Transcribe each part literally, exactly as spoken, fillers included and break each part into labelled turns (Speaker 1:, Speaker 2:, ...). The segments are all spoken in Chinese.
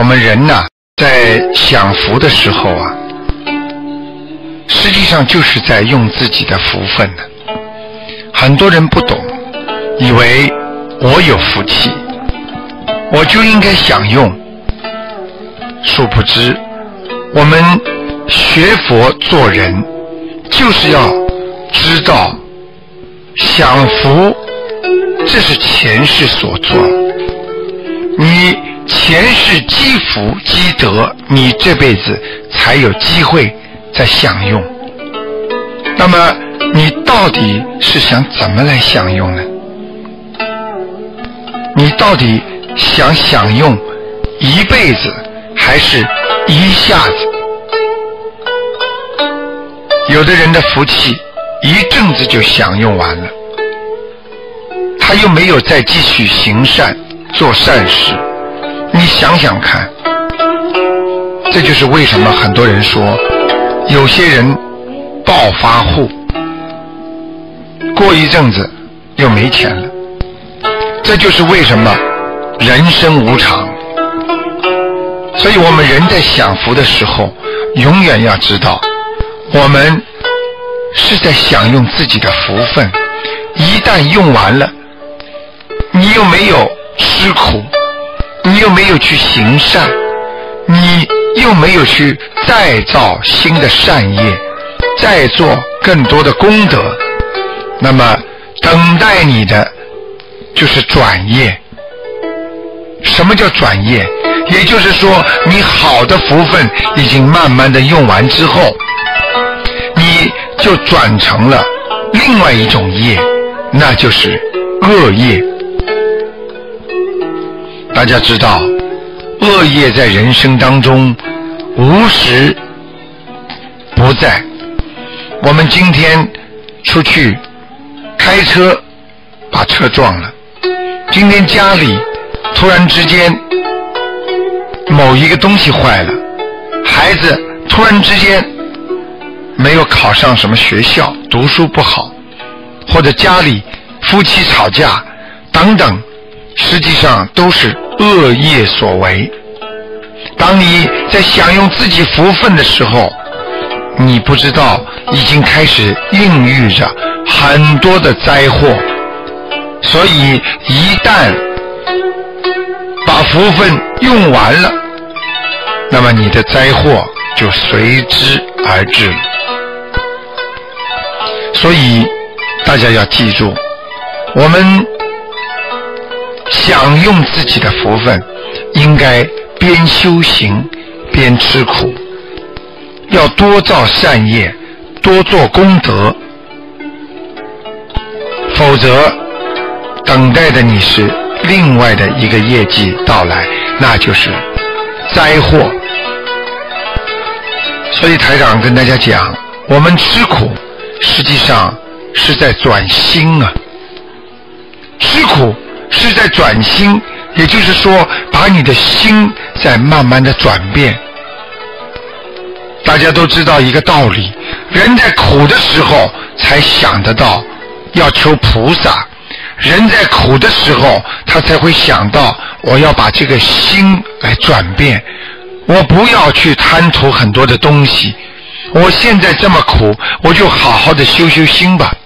Speaker 1: 们人呐、啊，在享福的时候啊，实际上就是在用自己的福分呢。很多人不懂，以为我有福气，我就应该享用。殊不知，我们学佛做人，就是要知道享福，这是前世所做。你前世积福积德，你这辈子才有机会再享用。那么你到底是想怎么来享用呢？你到底想享用一辈子，还是一下子？有的人的福气一阵子就享用完了，他又没有再继续行善做善事。你想想看，这就是为什么很多人说有些人暴发户，过一阵子又没钱了。这就是为什么人生无常。所以我们人在享福的时候，永远要知道我们是在享用自己的福分。一旦用完了，你又没有吃苦，你又没有去行善，你又没有去再造新的善业，再做更多的功德，那么等待你的就是转业。什么叫转业？也就是说，你好的福分已经慢慢的用完之后，你就转成了另外一种业，那就是恶业。大家知道，恶业在人生当中无时不在。我们今天出去开车把车撞了，今天家里突然之间某一个东西坏了，孩子突然之间没有考上什么学校，读书不好，或者家里夫妻吵架等等，实际上都是恶业所为。当你在享用自己福分的时候，你不知道已经开始孕育着很多的灾祸。所以一旦把福分用完了，那么你的灾祸就随之而至了。所以大家要记住，我们享用自己的福分，应该边修行边吃苦，要多造善业，多做功德，否则等待的你是另外的一个业绩到来，那就是灾祸。所以台长跟大家讲，我们吃苦实际上是在转心啊，吃苦是在转心，也就是说把你的心在慢慢的转变。大家都知道一个道理，人在苦的时候才想得到要求菩萨，人在苦的时候他才会想到我要把这个心来转变，我不要去贪图很多的东西，我现在这么苦，我就好好的修修心吧。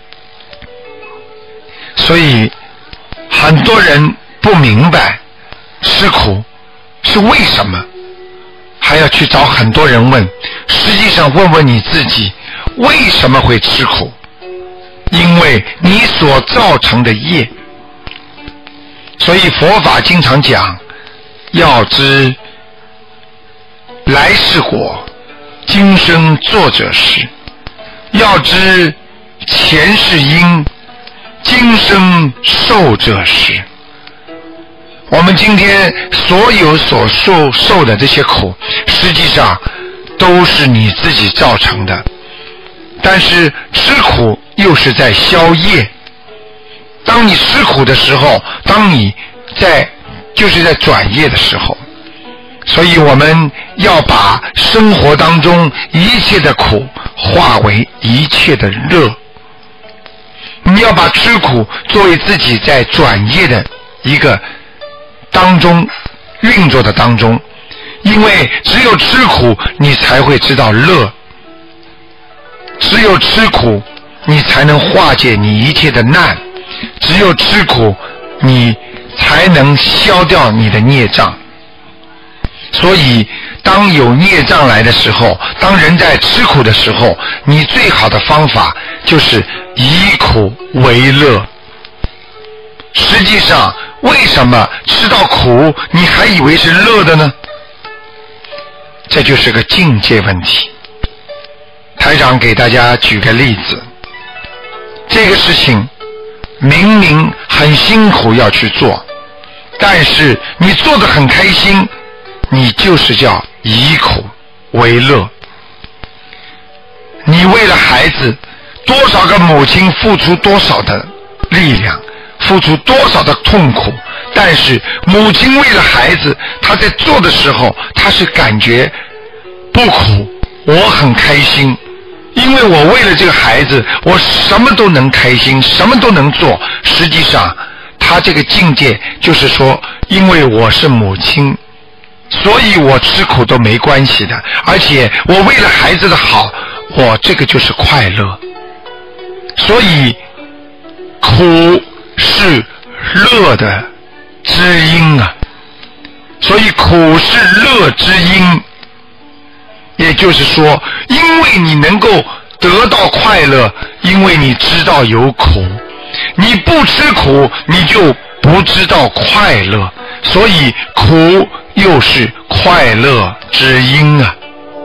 Speaker 1: 所以很多人不明白吃苦是为什么，还要去找很多人问。实际上问问你自己，为什么会吃苦？因为你所造成的业。所以佛法经常讲，要知来世果，今生作者是；要知前世因，今生受者是。我们今天所有所受受的这些苦，实际上都是你自己造成的。但是吃苦又是在消业。当你吃苦的时候，当你在就是在转业的时候。所以我们要把生活当中一切的苦化为一切的乐。你要把吃苦作为自己在转业的一个当中运作的当中， 因为只有吃苦你才会知道乐，只有吃苦你才能化解你一切的难，只有吃苦你才能消掉你的孽障。所以当有孽障来的时候，当人在吃苦的时候，你最好的方法就是以苦为乐。实际上为什么吃到苦你还以为是乐的呢？这就是个境界问题。台长给大家举个例子，这个事情明明很辛苦要去做，但是你做得很开心，你就是叫以苦为乐。你为了孩子，多少个母亲付出多少的力量，付出多少的痛苦，但是母亲为了孩子，她在做的时候，她是感觉不苦，我很开心，因为我为了这个孩子，我什么都能开心，什么都能做。实际上她这个境界就是说，因为我是母亲，所以我吃苦都没关系的，而且我为了孩子的好，我这个就是快乐。所以苦是乐的知音啊，所以苦是乐之因。也就是说，因为你能够得到快乐，因为你知道有苦，你不吃苦你就不知道快乐，所以苦又是快乐之因啊。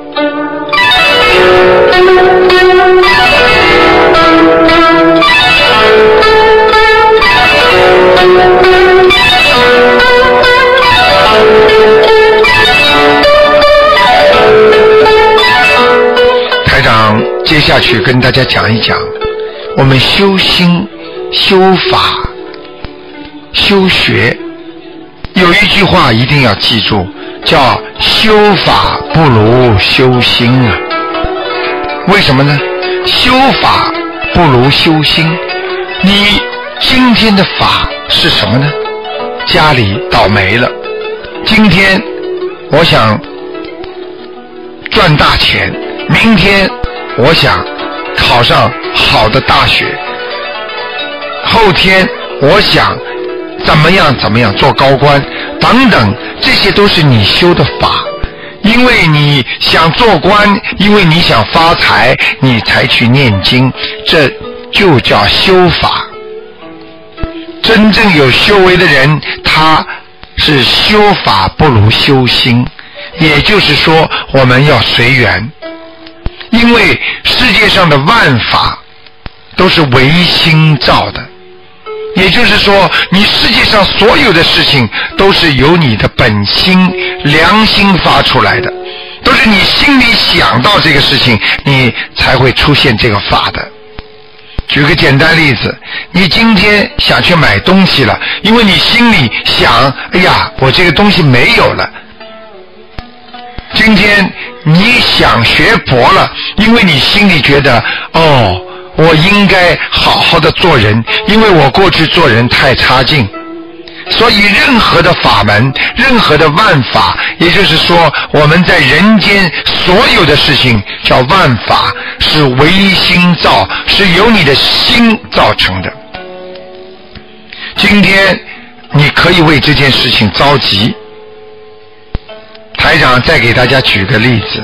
Speaker 1: 台长接下去跟大家讲一讲，我们修心、修法、修学，有一句话一定要记住，叫修法不如修心啊。为什么呢？修法不如修心。你今天的法是什么呢？家里倒霉了，今天我想赚大钱，明天我想考上好的大学，后天我想怎么样怎么样做高官等等，这些都是你修的法。因为你想做官，因为你想发财，你才去念经，这就叫修法。真正有修为的人，他是修法不如修心。也就是说，我们要随缘，因为世界上的万法都是唯心造的。也就是说，你世界上所有的事情都是由你的本心、良心发出来的，都是你心里想到这个事情，你才会出现这个法的。举个简单例子，你今天想去买东西了，因为你心里想，哎呀，我这个东西没有了。今天你想学佛了，因为你心里觉得，哦，我应该好好的做人，因为我过去做人太差劲。所以任何的法门，任何的万法，也就是说我们在人间所有的事情叫万法，是唯心造，是由你的心造成的。今天你可以为这件事情着急。台长再给大家举个例子，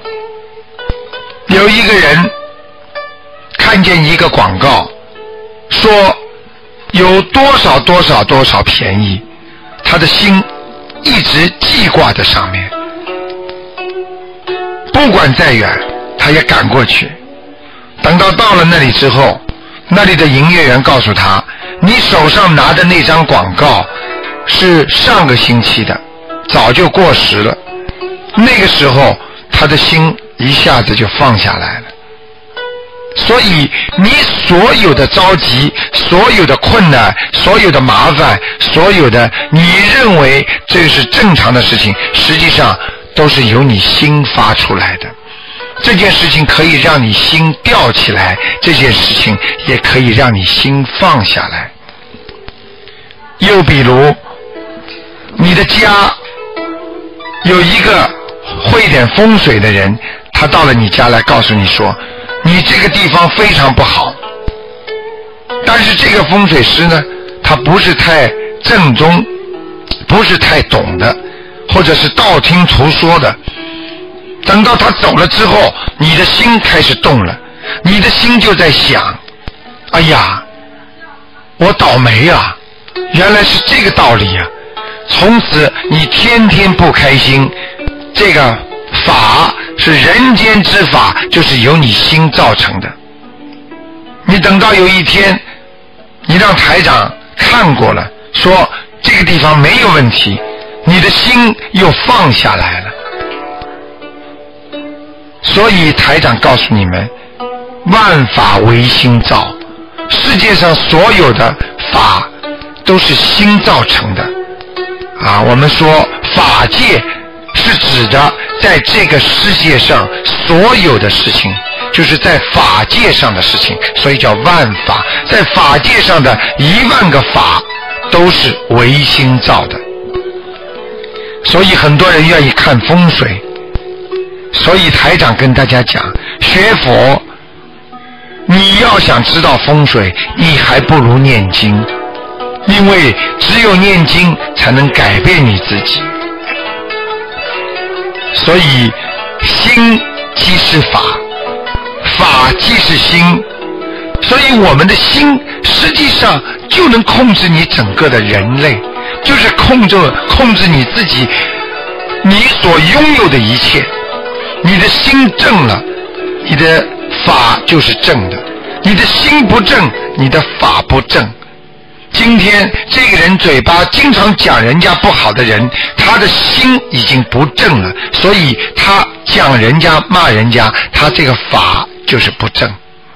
Speaker 1: 有一个人看见一个广告，说有多少多少多少便宜，他的心一直记挂在上面，不管再远他也赶过去。等到到了那里之后，那里的营业员告诉他，你手上拿的那张广告是上个星期的，早就过时了。那个时候他的心一下子就放下来了。所以你所有的着急，所有的困难，所有的麻烦，所有的你认为这是正常的事情，实际上都是由你心发出来的。这件事情可以让你心吊起来，这件事情也可以让你心放下来。又比如你的家有一个会点风水的人，他到了你家来告诉你说，你这个地方非常不好。但是这个风水师呢，他不是太正宗，不是太懂的，或者是道听途说的。等到他走了之后，你的心开始动了，你的心就在想，哎呀，我倒霉啊，原来是这个道理啊。从此你天天不开心，这个法是人间之法，就是由你心造成的。你等到有一天你让台长看过了，说这个地方没有问题，你的心又放下来了。所以台长告诉你们，万法唯心造，世界上所有的法都是心造成的啊。我们说法界是指的在这个世界上所有的事情，就是在法界上的事情，所以叫万法。在法界上的一万个法都是唯心造的。所以很多人愿意看风水，所以台长跟大家讲，学佛你要想知道风水，你还不如念经，因为只有念经才能改变你自己。所以心即是法，法即是心，所以我们的心实际上就能控制你整个的人类，就是控制控制你自己，你所拥有的一切。你的心正了，你的法就是正的；你的心不正，你的法不正。今天这个人嘴巴经常讲人家不好的人，他的心已经不正了，所以他讲人家骂人家，他这个法就是不正。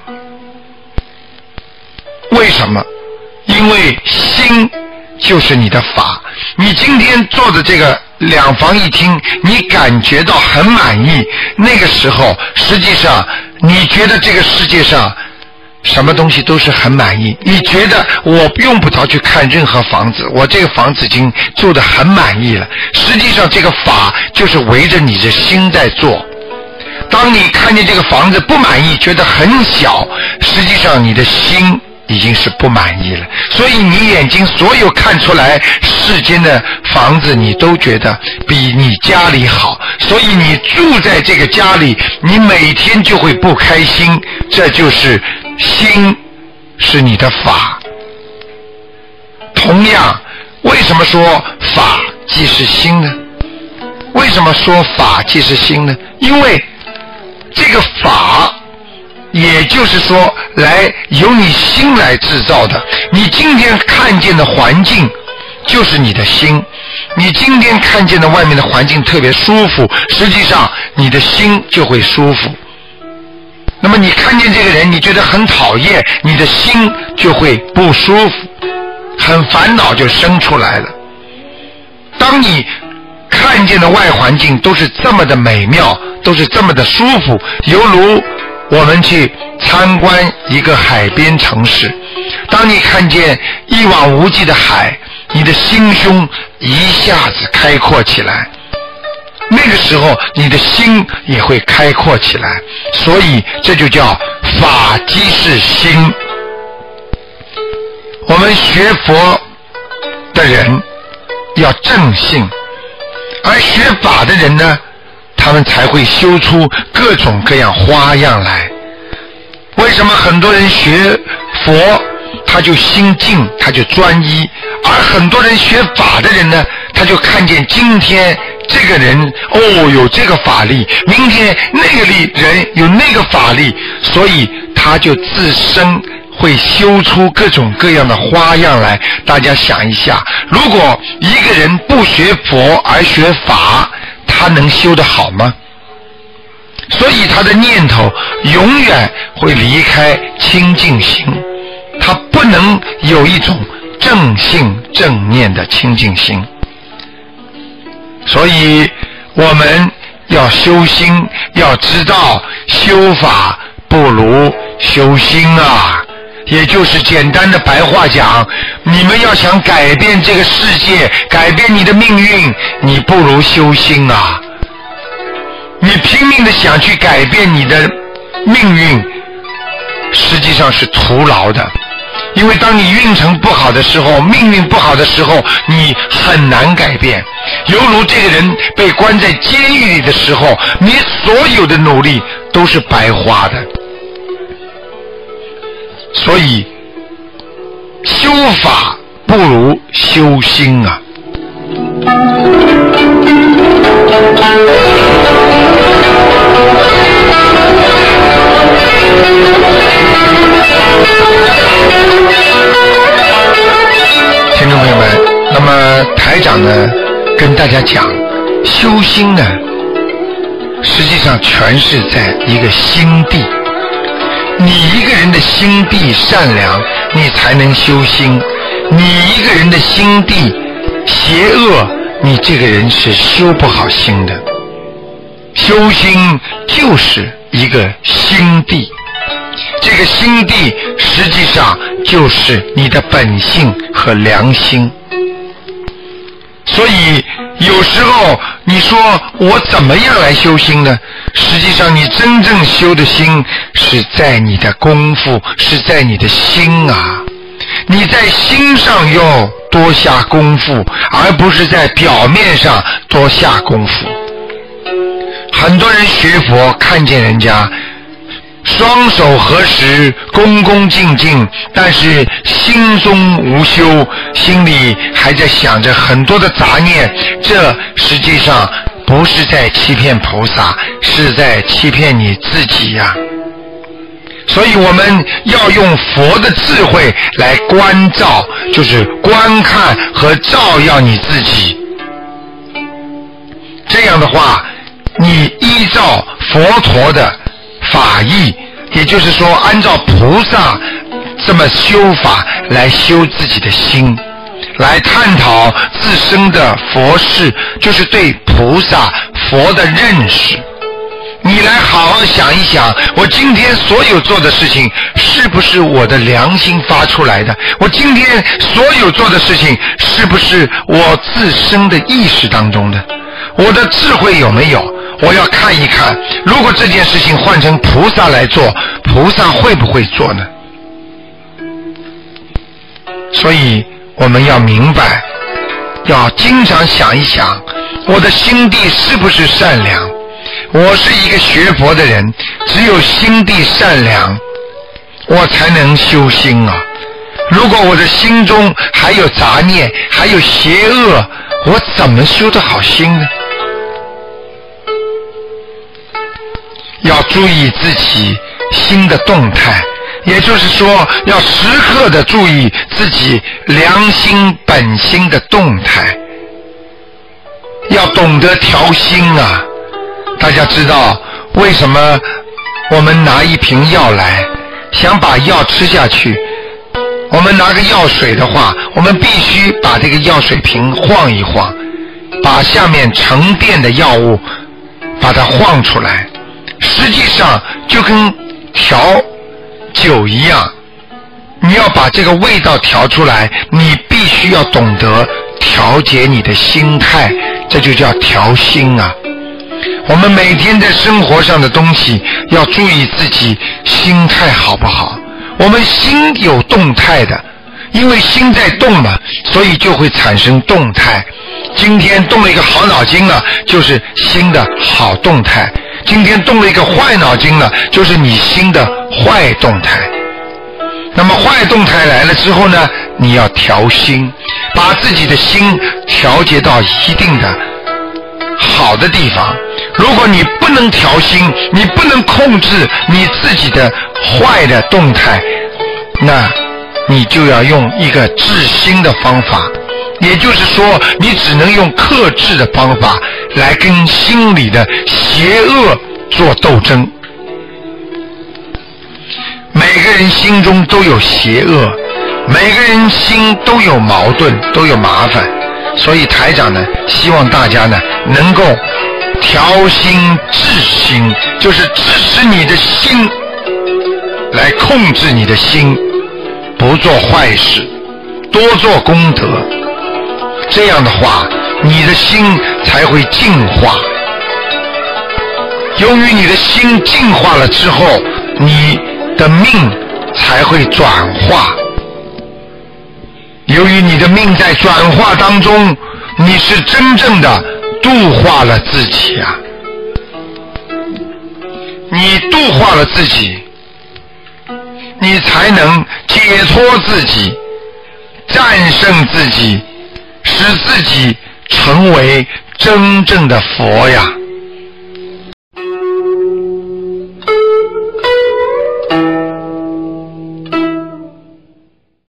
Speaker 1: 为什么？因为心就是你的法。你今天做的这个两房一厅，你感觉到很满意，那个时候实际上你觉得这个世界上什么东西都是很满意，你觉得我用不着去看任何房子，我这个房子已经做得很满意了。实际上这个法就是围着你的心在做。当你看见这个房子不满意，觉得很小，实际上你的心已经是不满意了。所以你眼睛所有看出来世间的房子，你都觉得比你家里好，所以你住在这个家里，你每天就会不开心。这就是心是你的法。同样，为什么说法即是心呢？为什么说法即是心呢？因为这个法也就是说来由你心来制造的。你今天看见的环境就是你的心，你今天看见的外面的环境特别舒服，实际上你的心就会舒服。那么你看见这个人你觉得很讨厌，你的心就会不舒服，很烦恼就生出来了。当你看见的外环境都是这么的美妙，都是这么的舒服，犹如我们去参观一个海边城市，当你看见一望无际的海，你的心胸一下子开阔起来，那个时候你的心也会开阔起来。所以这就叫法即是心。我们学佛的人要正信，而学法的人呢，他们才会修出各种各样花样来。为什么很多人学佛他就心静，他就专一，而很多人学法的人呢，他就看见今天这个人哦有这个法力，明天那个力人有那个法力，所以他就自身会修出各种各样的花样来。大家想一下，如果一个人不学佛而学法，他能修得好吗？所以他的念头永远会离开清净心，他不能有一种正性正念的清净心。所以我们要修心，要知道修法不如修心啊！ 也就是简单的白话讲，你们要想改变这个世界，改变你的命运，你不如修心啊。你拼命的想去改变你的命运，实际上是徒劳的。因为当你运程不好的时候，命运不好的时候，你很难改变。犹如这个人被关在监狱里的时候，你所有的努力都是白花的。所以修法不如修心啊。听众朋友们，那么台长呢跟大家讲，修心呢实际上全是在一个心地。你一个人的心地善良，你才能修心。你一个人的心地邪恶，你这个人是修不好心的。修心就是一个心地，这个心地实际上就是你的本性和良心。所以有时候你说我怎么样来修心呢？实际上你真正修的心是在你的功夫，是在你的心啊。你在心上要多下功夫，而不是在表面上多下功夫。很多人学佛看见人家双手合十，恭恭敬敬，但是心中无修，心里还在想着很多的杂念，这实际上不是在欺骗菩萨，是在欺骗你自己呀。所以我们要用佛的智慧来观照，就是观看和照耀你自己。这样的话，你依照佛陀的法义，也就是说按照菩萨这么修法来修自己的心，来探讨自身的佛事，就是对菩萨佛的认识。你来好好想一想，我今天所有做的事情是不是我的良心发出来的？我今天所有做的事情是不是我自身的意识当中的？我的智慧有没有？我要看一看，如果这件事情换成菩萨来做，菩萨会不会做呢？所以我们要明白，要经常想一想，我的心地是不是善良？我是一个学佛的人，只有心地善良，我才能修心啊。如果我的心中还有杂念，还有邪恶，我怎么修得好心呢？要注意自己心的动态，也就是说要时刻的注意自己良心本心的动态，要懂得调心啊。大家知道为什么我们拿一瓶药来，想把药吃下去，我们拿个药水的话，我们必须把这个药水瓶晃一晃，把下面沉淀的药物把它晃出来。实际上就跟调酒一样，你要把这个味道调出来，你必须要懂得调节你的心态，这就叫调心啊。我们每天在生活上的东西要注意自己心态好不好。我们心有动态的，因为心在动嘛，所以就会产生动态。今天动了一个好脑筋了，就是心的好动态；今天动了一个坏脑筋了，就是你心的坏动态。那么坏动态来了之后呢，你要调心，把自己的心调节到一定的好的地方。如果你不能调心，你不能控制你自己的坏的动态，那你就要用一个治心的方法，也就是说你只能用克制的方法来跟心里的邪恶做斗争。每个人心中都有邪恶，每个人心都有矛盾，都有麻烦，所以台长呢希望大家呢能够调心治心，就是支持你的心来控制你的心， 不做坏事，多做功德，这样的话你的心才会净化。由于你的心净化了之后，你的命才会转化。由于你的命在转化当中，你是真正的度化了自己啊！你度化了自己，你才能解脱自己，战胜自己，使自己成为真正的佛呀！